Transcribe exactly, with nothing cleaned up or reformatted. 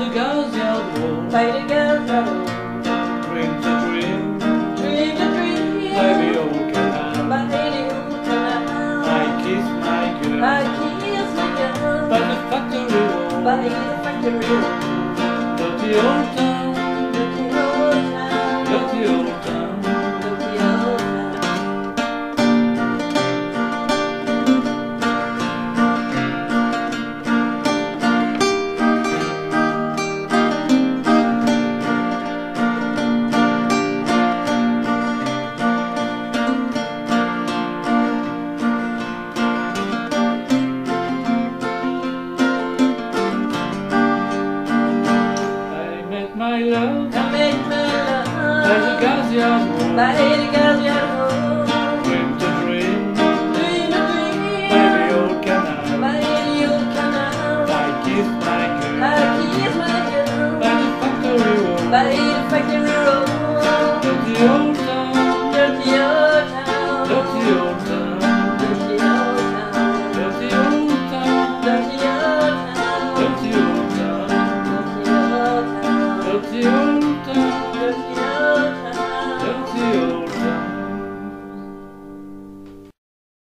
the gazelle by the gazelle. Dream to dream, Dream to dream, by the old canal. by the old canal. I kiss my girl, I kiss my girl, by the factory wall. by the factory wall. Dirty old town, Dirty old town, dirty old town. dirty old town. My love, I made my love by the gazelle by the gazelle.